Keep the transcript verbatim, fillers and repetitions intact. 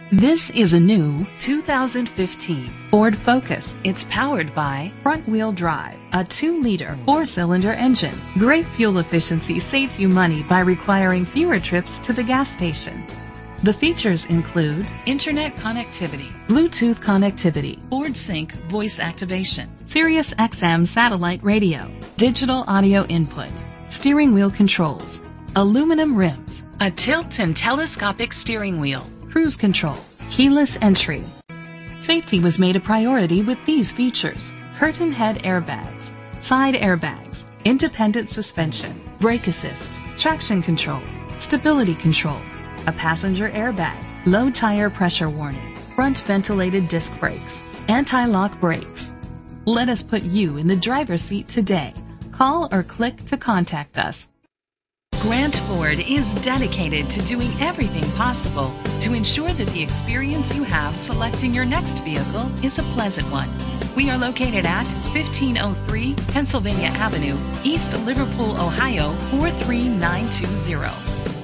This is a new two thousand fifteen Ford Focus. It's powered by front-wheel drive, a two liter four-cylinder engine. Great fuel efficiency saves you money by requiring fewer trips to the gas station. The features include internet connectivity, Bluetooth connectivity, Ford Sync voice activation, Sirius X M satellite radio, digital audio input, steering wheel controls, aluminum rims, a tilt and telescopic steering wheel, cruise control, keyless entry. Safety was made a priority with these features: curtain head airbags, side airbags, independent suspension, brake assist, traction control, stability control, a passenger airbag, low tire pressure warning, front ventilated disc brakes, anti-lock brakes. Let us put you in the driver's seat today. Call or click to contact us. Grant Ford is dedicated to doing everything possible to ensure that the experience you have selecting your next vehicle is a pleasant one. We are located at fifteen oh three Pennsylvania Avenue, East Liverpool, Ohio four three nine two zero.